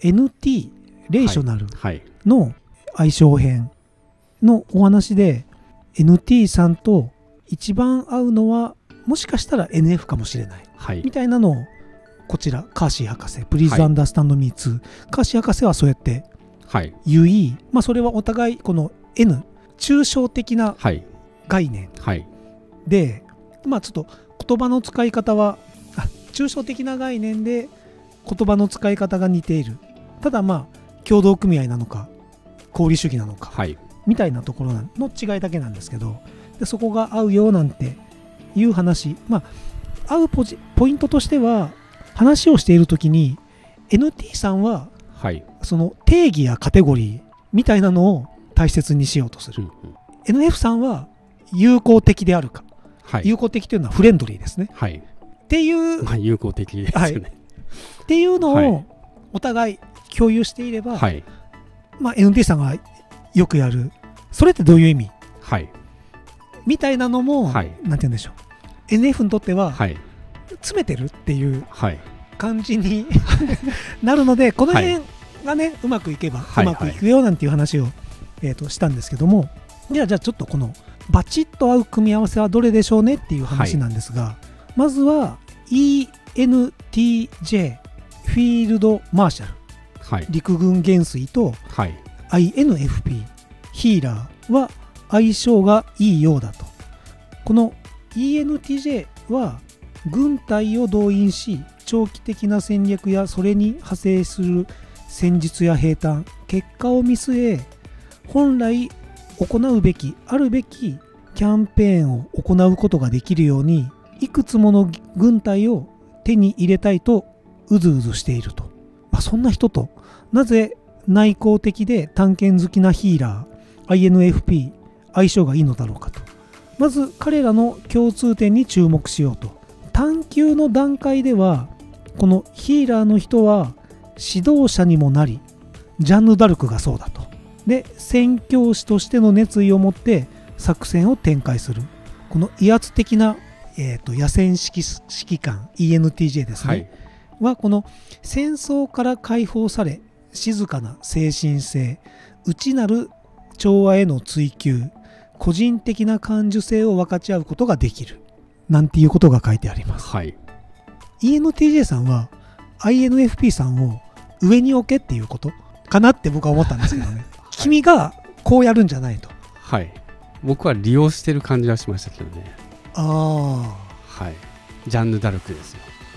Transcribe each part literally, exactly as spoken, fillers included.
エヌティー レーショナルはいはいの相性編のお話で、 エヌティー さんと一番合うのはもしかしたら エヌエフ かもしれないはいみたいなのを、こちらカーシー博士 Please Understand Me ツー、カーシー博士はそうやってはい言い、まあ、それはお互いこの N 抽象的なはい概念はいで、まあちょっと言葉の使い方はあ抽象的な概念で言葉の使い方が似ている。ただまあ協同組合なのか功利主義なのかはいみたいなところの違いだけなんですけど、でそこが合うよなんていう話、まあ合うポジポイントとしては、話をしているときに エヌティー さんははいその定義やカテゴリーみたいなのを大切にしようとする、 うんうん、 エヌエフ さんは友好的であるか、 はい、 友好的というのはフレンドリーですね、 はい、 っていう、 まあ友好的ですよね、はい、 っていうのをお互い共有していれば、 はい、 まあ、エヌティー さんがよくやるそれってどういう意味、 はい、 みたいなのも、 はい、 なんて言うんでしょう、 エヌエフ にとっては、 はい、 詰めてるっていうはい感じになるので、この辺がね、うまくいけば、 はい、 うまくいくよなんていう話を、えー、としたんですけども、じゃあじゃあちょっとこのバチッと合う組み合わせはどれでしょうねっていう話なんですが、はい、まずは イーエヌティージェー フィールドマーシャル、 はい、 陸軍元帥と、 はい、 アイエヌエフピー ヒーラーは相性がいいようだと。この イーエヌティージェー は軍隊を動員し、長期的な戦略やそれに派生する戦術や兵隊、結果を見据え、本来行うべきあるべきキャンペーンを行うことができるように、いくつもの軍隊を手に入れたいとうずうずしていると。まあ、そんな人となぜ内向的で探検好きなヒーラー アイエヌエフピー 相性がいいのだろうかと。まず彼らの共通点に注目しようと。探求の段階ではこのヒーラーの人は指導者にもなり、ジャンヌ・ダルクがそうだと。で、宣教師としての熱意を持って作戦を展開する。この威圧的な、えーと、野戦指揮、指揮官 イーエヌティージェー ですね、はい、はこの戦争から解放され、静かな精神性、内なる調和への追求、個人的な感受性を分かち合うことができるなんていうことが書いてあります、はい、イーエヌティージェー さんは アイエヌエフピー さんを上に置けっていうことかなって僕は思ったんですけどね、はい、君がこうやるんじゃないと。 はい、僕は利用してる感じはしましたけどね。 ああ、 はい、ジャンヌ・ダルクですよ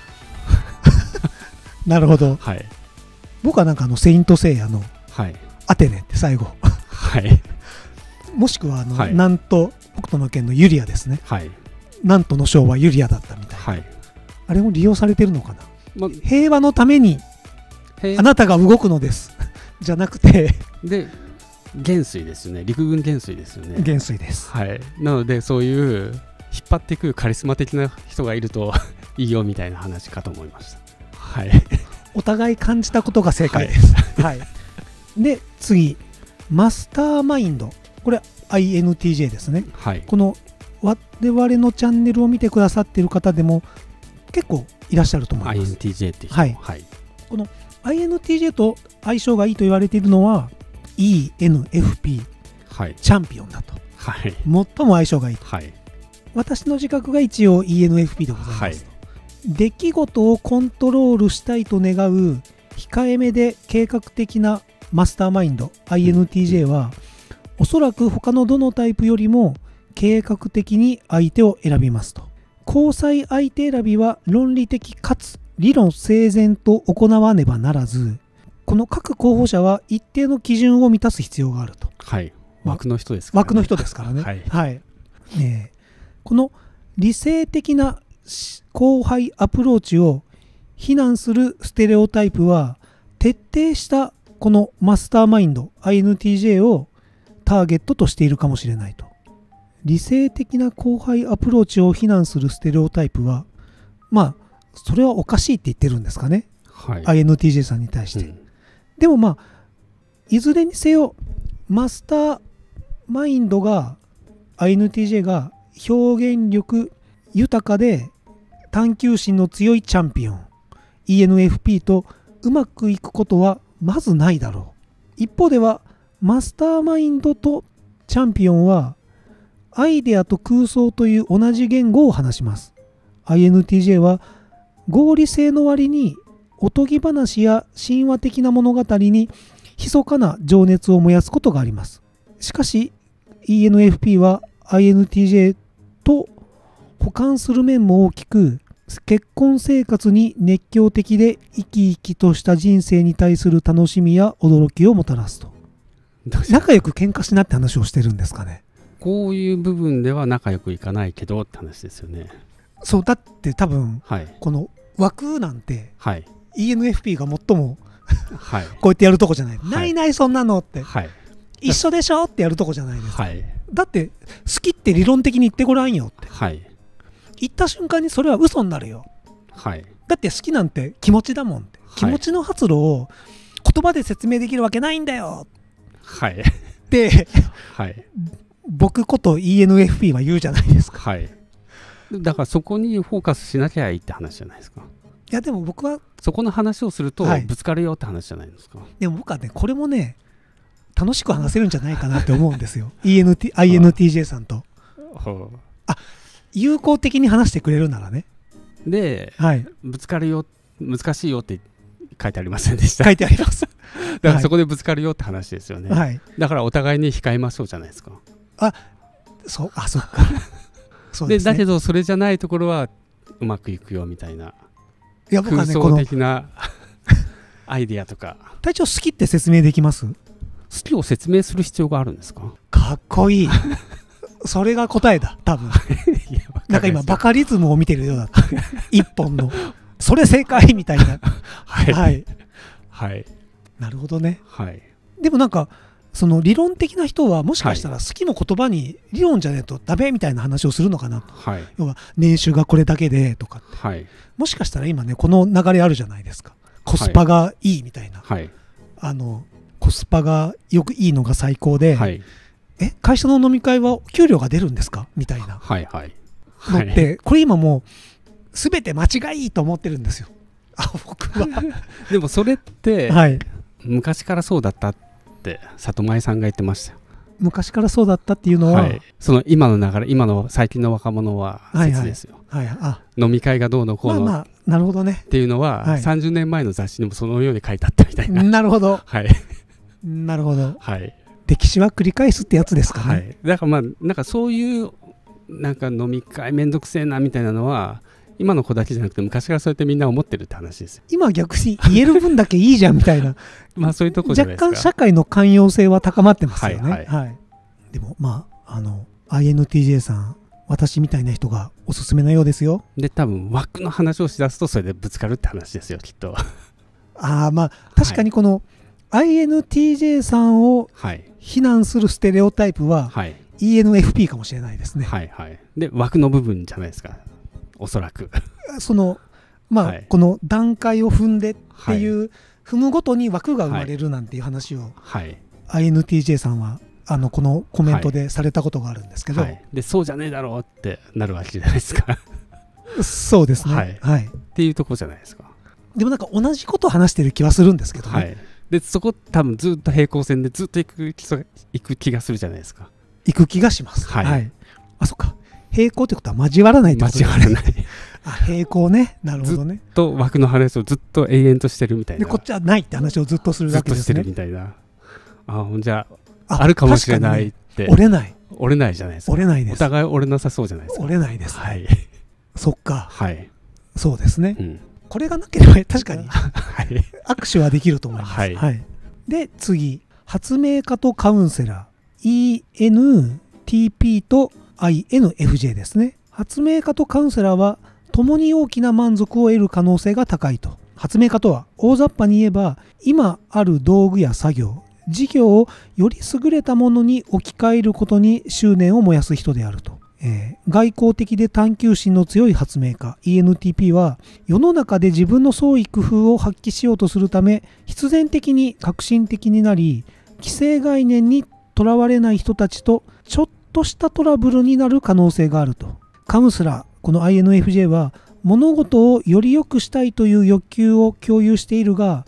なるほど、 はい、 僕はなんかあのセイントセイヤのアテネって最後、 はい、もしくはあの、はい、なんと北斗の拳のユリアですね、はい、なんとの将はユリアだったみたいな、はい、あれも利用されてるのかな、ま、平和のためにあなたが動くのですじゃなくてで元帥ですよね、陸軍元帥ですよね。 元帥です、 はい、なのでそういう引っ張っていくカリスマ的な人がいるといいよみたいな話かと思いました。はい、 お互い感じたことが正解です、はいはい、で次マスターマインド、これ アイエヌティージェー ですね、はい、この我々のチャンネルを見てくださっている方でも結構いらっしゃると思います。 アイエヌティージェー って人、 はいはい、この アイエヌティージェー と相性がいいと言われているのは イーエヌエフピー、はい、チャンピオンだと、はい、最も相性がいいと、はい、私の自覚が一応 イーエヌエフピー でございます、はい、出来事をコントロールしたいと願う控えめで計画的なマスターマインド アイエヌティージェー は、おそらく他のどのタイプよりも計画的に相手を選びますと。交際相手選びは論理的かつ理論整然と行わねばならず、この各候補者は一定の基準を満たす必要があると。 はい、枠の人ですからね。 枠の人ですからね。はいはいね、この理性的な後輩アプローチを非難するステレオタイプは、徹底したこのマスターマインド アイエヌティージェー をターゲットとしているかもしれないと。理性的な後輩アプローチを非難するステレオタイプは、まあそれはおかしいって言ってるんですかね、はい、アイエヌティージェー さんに対して、うん、でもまあいずれにせよマスターマインドが アイエヌティージェー が表現力豊かで探求心の強いチャンピオン イーエヌエフピー とうまくいくことはまずないだろう。一方ではマスターマインドとチャンピオンはアイデアと空想という同じ言語を話します。 アイエヌティージェー は合理性の割におとぎ話や神話的な物語に密かな情熱を燃やすことがあります。しかし イーエヌエフピー は アイエヌティージェー と補完する面も大きく、結婚生活に熱狂的で生き生きとした人生に対する楽しみや驚きをもたらすと。仲良く喧嘩しなって話をしてるんですかね。 こういう部分では仲良くいかないけどって話ですよね。 そうだって多分、 はい、 この枠なんて、 はい、 イーエヌエフピー が最もはい、 こうやってやるとこじゃない、はい、ないないそんなのって、 はい、 一緒でしょってやるとこじゃないですか、 はい、 だって好きって理論的に言ってごらんよって、 はい、 言った瞬間にそれは嘘になるよ、はい、だって好きなんて気持ちだもんって、はい、気持ちの発露を言葉で説明できるわけないんだよ、はい、で、はい、僕こと イーエヌエフピー は言うじゃないですか、はい、 だからそこにフォーカスしなきゃいいって話じゃないですか。 いやでも僕はそこの話をするとぶつかるよって話じゃないですか、はい、 でも僕はねこれもね楽しく話せるんじゃないかなって思うんですよイーエヌティー、アイエヌティージェー さんとあ友好的に話してくれるならね。 で、はい、ぶつかるよ難しいよって書いてありませんでした？ 書いてありますだからそこでぶつかるよって話ですよね、はい、だからお互いに控えましょうじゃないですか。 あそうあそっかそうで、 ですね、 だけどそれじゃないところはうまくいくよみたいな、 いや僕はね、 空想的なアイディアとか。 隊長好きって説明できます？ 好きを説明する必要があるんですか？ かっこいいそれが答えだ多分いやなんか今バカリズムを見てるようだった一本のそれ正解みたいなはいはい、はい、 なるほどね、 はい、 でもなんかその理論的な人はもしかしたら好きの言葉に理論じゃねえとダメみたいな話をするのかなと、はい、要は年収がこれだけでとかって、はい、もしかしたら今ねこの流れあるじゃないですか、コスパがいいみたいな、はい、あのコスパがよくいいのが最高で、はい、え会社の飲み会は給料が出るんですかみたいなはいはいのって、はい、これ今もう全て間違いと思ってるんですよあ僕はでもそれって、はい、昔からそうだったって里前さんが言ってましたよ。 昔からそうだったっていうのは、はい、 その今の流れ今の最近の若者は説ですよ、はいはいはい、あ飲み会がどうのこうの、まあまあ、なるほどねっていうのは、はい、さんじゅうねんまえの雑誌にもそのように書いてあったみたいな。 なるほど、 はい、 なるほど、 はい、 歴史は繰り返すってやつですかね、はい、 だからまあなんかそういうなんか飲み会めんどくせえなみたいなのは今の子だけじゃなくて昔からそうやってみんな思ってるって話ですよ。 今逆に言える分だけいいじゃんみたいなまあそういうとこじゃないですか。 若干社会の寛容性は高まってますよね、はいはいはい、でもまああの アイエヌティージェー さん私みたいな人がおすすめなようですよ。 で多分枠の話をしだすとそれでぶつかるって話ですよきっとああまあ確かにこの、はい、アイエヌティージェー さんを非難するステレオタイプは、はい、イーエヌエフピー かもしれないですね。 はいはい。で枠の部分じゃないですかおそらくそのまあ、はい、この段階を踏んでっていう、はい、踏むごとに枠が生まれるなんていう話を、はい、アイエヌティージェー さんはあのこのコメントでされたことがあるんですけど、はいはい、 でそうじゃねえだろうってなるわけじゃないですかそうですね、 はいはい、っていうとこじゃないですか。 でもなんか同じことを話してる気はするんですけどね、はい、 でそこ多分ずっと平行線でずっと行く、行く気がするじゃないですか。 行く気がします、はいはい、あそっか平行ってことは交わらないってことですね。 交わらないあ平行ね、なるほどね。 ずっと枠の話をずっと永遠としてるみたいな。 でこっちはないって話をずっとするだけですね。 ずっとしてるみたいな。あじゃああるかもしれないって、 ね、折れない折れないじゃないですか。 折れないです。 お互い折れなさそうじゃないですか。 折れないです、ね、 はい。 そっか、 はい、 そうですね、 うん、 これがなければ確かに、 はい、 握手はできると思います、 はいはい、 で次発明家とカウンセラー イーエヌティーピー と アイエヌエフジェー ですね。発明家とカウンセラーは共に大きな満足を得る可能性が高いと。発明家とは大雑把に言えば今ある道具や作業事業をより優れたものに置き換えることに執念を燃やす人であると。えー、外交的で探求心の強い発明家 イーエヌティーピー は世の中で自分の創意工夫を発揮しようとするため必然的に革新的になり既成概念にとらわれない人たちとちょっとしたトラブルになる可能性があると。カウンセラーこの アイエヌエフジェー は物事をより良くしたいという欲求を共有しているが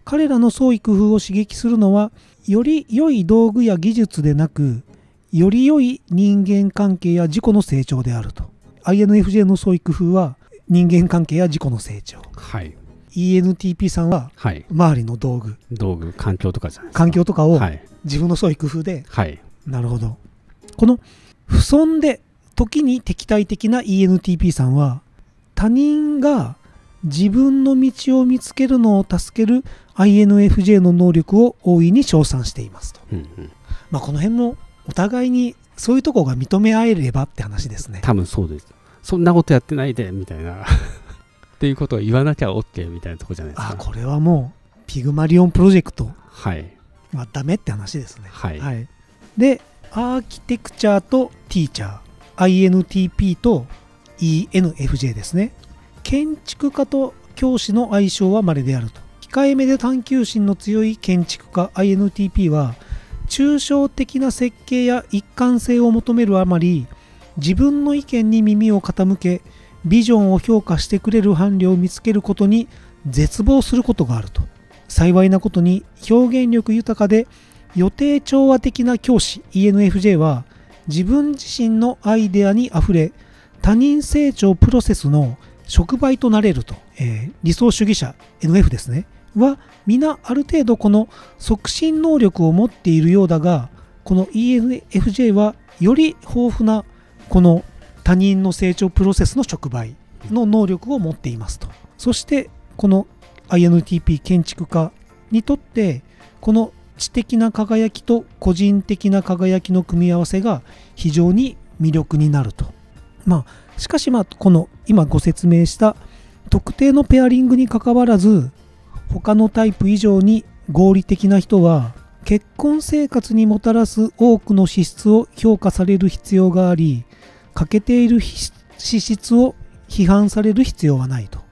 彼らの創意工夫を刺激するのはより良い道具や技術でなく、より良い人間関係や自己の成長であると。 アイエヌエフジェー の創意工夫は人間関係や自己の成長、 はい、 イーエヌティーピー さんは周りの道具、 道具環境とかじゃないですか、 環境とかを自分の創意工夫で、 はい、 なるほど。この不遜で時に敵対的な イーエヌティーピー さんは、他人が自分の道を見つけるのを助ける アイエヌエフジェー の能力を大いに称賛していますと。うんうん、まあこの辺もお互いにそういうところが認め合えればって話ですね。 多分そうです。そんなことやってないでみたいなっていうことを言わなきゃ OK みたいなところじゃないですか。 あ、これはもうピグマリオンプロジェクトはいはダメって話ですね。 はい、 はい、でアーキテクチャーとティーチャー、 アイエヌティーピー と イーエヌエフジェー ですね。建築家と教師の相性は稀であると。控えめで探求心の強い建築家 アイエヌティーピー は抽象的な設計や一貫性を求めるあまり、自分の意見に耳を傾けビジョンを評価してくれる伴侶を見つけることに絶望することがあると。幸いなことに表現力豊かで予定調和的な教師 イーエヌエフジェー は自分自身のアイデアにあふれ、他人成長プロセスの触媒となれると。えー、理想主義者 エヌエフ ですねは皆ある程度この促進能力を持っているようだが、この イーエヌエフジェー はより豊富なこの他人の成長プロセスの触媒の能力を持っていますと。そしてこの アイエヌティーピー 建築家にとってこの知的な輝きと個人的な輝きの組み合わせが非常に魅力になると。まあしかしまあこの今ご説明した特定のペアリングにかかわらず、他のタイプ以上に合理的な人は結婚生活にもたらす多くの資質を評価される必要があり、欠けている資質を批判される必要はないと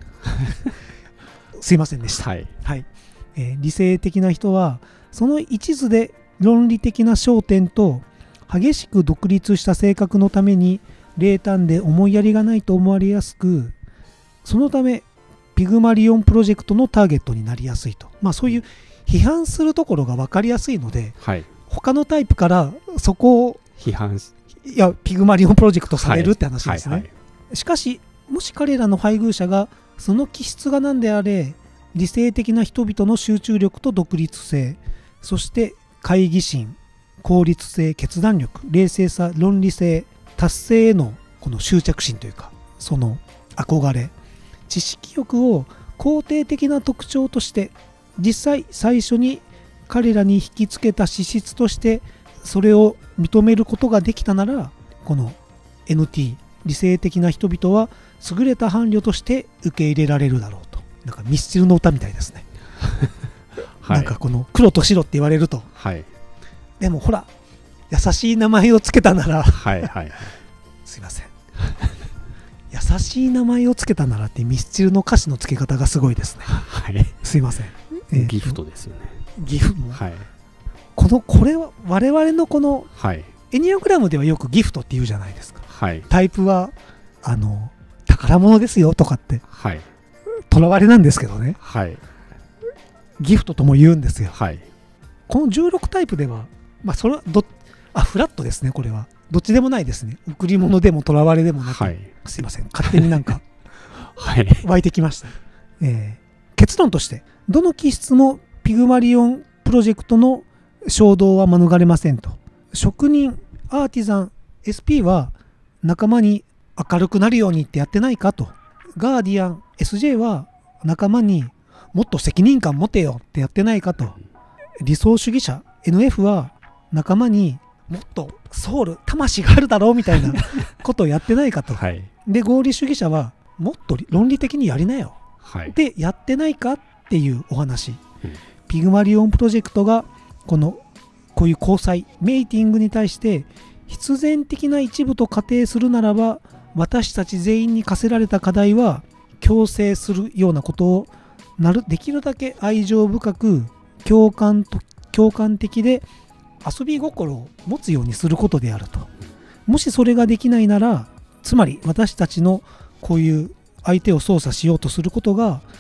すいませんでした、 はいはいえー、理性的な人はその一途で論理的な焦点と激しく独立した性格のために冷淡で思いやりがないと思われやすく、そのためピグマリオンプロジェクトのターゲットになりやすいと。まあそういう批判するところが分かりやすいので、 はい、 他のタイプからそこを批判しいやピグマリオンプロジェクトされるって話ですね、はいはいはい、しかしもし彼らの配偶者がその気質が何であれ、理性的な人々の集中力と独立性、そして懐疑心、効率性、決断力、冷静さ、論理性、達成へのこの執着心というか、その憧れ、知識欲を肯定的な特徴として、実際最初に彼らに引きつけた資質としてそれを認めることができたなら、この エヌティー 理性的な人々は優れた伴侶として受け入れられるだろうと。なんかミスチルの歌みたいですね、はい、なんかこの黒と白って言われると、 はい、 でもほら優しい名前をつけたならはいはい、 すいません優しい名前をつけたならってミスチルの歌詞の付け方がすごいですね、 はい、 すいません、 えー、ギフトですよね。 ギフも、 はい、 このこれは我々のこの、 はい、 エニアグラムではよくギフトって言うじゃないですか、 はい、 タイプはあの宝物ですよとかって、 はい、 とらわれなんですけどね、 はい、 ギフトとも言うんですよ、 はい、 このじゅうろくタイプでは、まあ、それはどあフラットですね。これはどっちでもないですね。贈り物でもとらわれでもなく、はい、すいません勝手になんか湧いてきました、えー、結論としてどの気質もピグマリオンプロジェクトの衝動は免れませんと。職人、アーティザン、エスピー は仲間に明るくなるようにってやってないかと。ガーディアン、エスジェー は仲間にもっと責任感持てよってやってないかと。理想主義者 エヌエフ は仲間にもっとソウル、魂があるだろうみたいなことをやってないかと、はい、で合理主義者はもっと論理的にやりなよ、はい、でやってないかっていうお話、うん、ピグマリオンプロジェクトがこのこういう交際メイティングに対して必然的な一部と仮定するならば、私たち全員に課せられた課題は強制するようなことをなるできるだけ愛情深く共感と共感的で遊び心を持つようにすることであると。もしそれができないなら、つまり私たちのこういう相手を操作しようとすることが、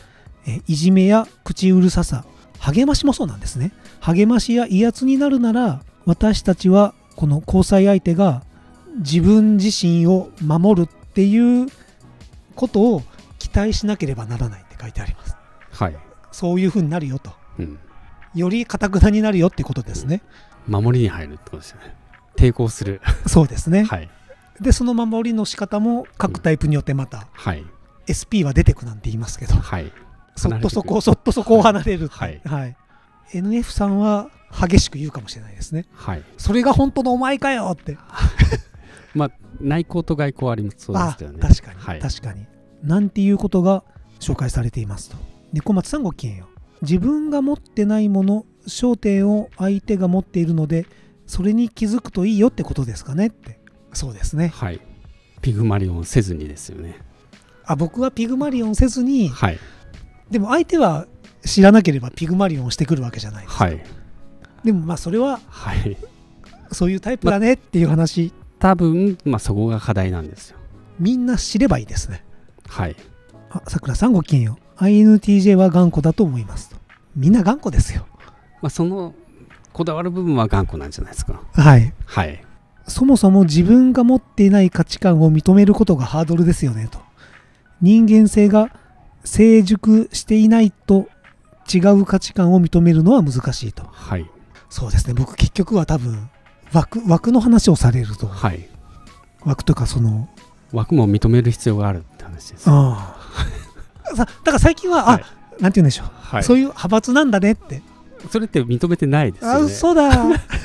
えいじめや口うるささ、励ましもそうなんですね。励ましや威圧になるなら、私たちはこの交際相手が自分自身を守るっていうことを期待しなければならないって書いてあります。 はい。 そういうふうになるよと、 うん、 より堅くなになるよってことですね。 守りに入るってことですよね。抵抗する。 そうですね。 はい。 でその守りの仕方も各タイプによってまた、うんはい、 エスピー は出てくなんて言いますけど、 はい、 そっとそこそっとそこを離れる、 はいはい、エヌエフ さんは激しく言うかもしれないですね、 はい、 それが本当のお前かよってまあ内向と外向ありますよね。あ確かに、はい、確かになんていうことが紹介されていますと。で小松さんごきげんよう。自分が持ってないもの、焦点を相手が持っているのでそれに気づくといいよってことですかねって。そうですね。 はい。ピグマリオンせずにですよね。 あ、僕はピグマリオンせずに、 はい、 でも相手は知らなければピグマリオンをしてくるわけじゃないですか。はい、でもまあそれは、はい、そういうタイプだねっていう話、ま、 多分、まあ、そこが課題なんですよ。 みんな知ればいいですね。 はい。 あ、さくらさんごきげんよう。アイエヌティージェー は頑固だと思いますと。みんな頑固ですよ。 まあ、そのこだわる部分は頑固なんじゃないですか。 はい。 はい。 そもそも自分が持っていない価値観を認めることがハードルですよねと。人間性が成熟していないと違う価値観を認めるのは難しいと。 はい。 そうですね。僕結局は多分枠枠の話をされると、 はい、 枠とかその枠も認める必要があるって話です。 ああ。だから最近は、はい、あ、なんて言うんでしょう、はい、そういう派閥なんだねって。それって認めてないですよね。あ、嘘だ。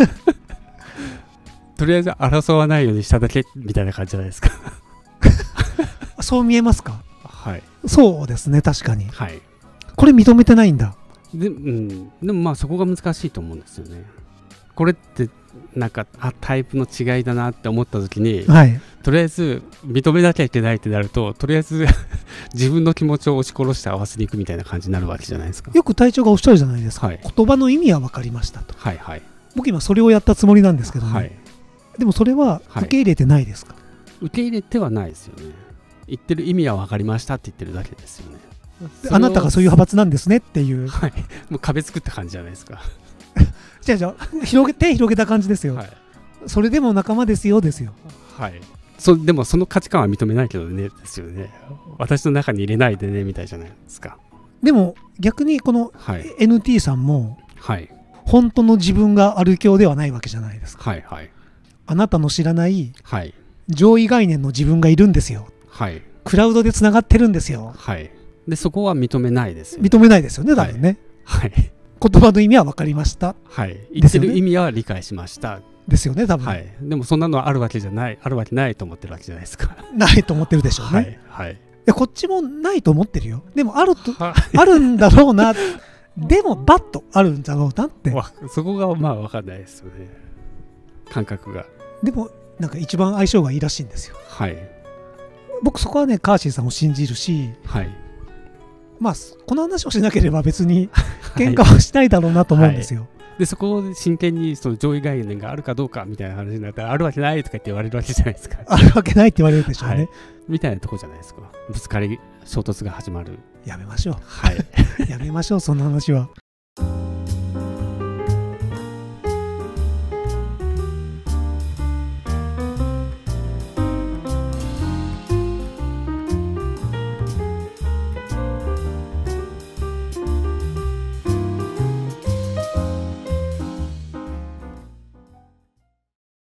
とりあえず争わないようにしただけみたいな感じじゃないですか。そう見えますか。はい。そうですね、確かに。はい。これ認めてないんだ。で、うん、でもまあそこが難しいと思うんですよね。これってなんかあタイプの違いだなって思った時に、はい、とりあえず認めなきゃいけないってなると、とりあえず自分の気持ちを押し殺して合わせに行くみたいな感じになるわけじゃないですか。よく隊長がおっしゃるじゃないですか、はい、言葉の意味は分かりましたと。はいはい、僕今それをやったつもりなんですけどね、はい、でもそれは受け入れてないですか。はい、受け入れてはないですよね。言ってる意味は分かりましたって言ってるだけですよね。あなたがそういう派閥なんですねっていう、はい、もう壁作った感じじゃないですか。じゃあじゃあ広げ手広げた感じですよ、はい、それでも仲間ですよですよ。はい。そでもその価値観は認めないけどねですよね。私の中に入れないでねみたいじゃないですか。でも逆にこの エヌティー さんも、はい、本当の自分がある教ではないわけじゃないですか。はいはい。あなたの知らない、はい、上位概念の自分がいるんですよ。はい。クラウドでつながってるんですよ。はい。でそこは認めないですよね。認めないですよね、多分ね。はい。はい、言葉の意味は分かりました。はい。言ってる意味は理解しました。ですよね、多分。はい。でもそんなのはあるわけじゃない、あるわけないと思ってるわけじゃないですか。ないと思ってるでしょうね。はい。はい、でこっちもないと思ってるよ。でもあると、はい、あるんだろうな。でもバッとあるんだろうなって。そこがまあ分かんないですよね。感覚が。でもなんか一番相性がいいらしいんですよ。はい。僕そこはねカーシーさんを信じるし。はい。まあこの話をしなければ別に喧嘩はしないだろうなと思うんですよ。はいはい、でそこで真剣にその上位概念があるかどうかみたいな話になったら、あるわけないとか言って言われるわけじゃないですか。あるわけないって言われるでしょうね。はい、みたいなとこじゃないですか。ぶつかり衝突が始まる。やめましょう。はい。やめましょうそんな話は。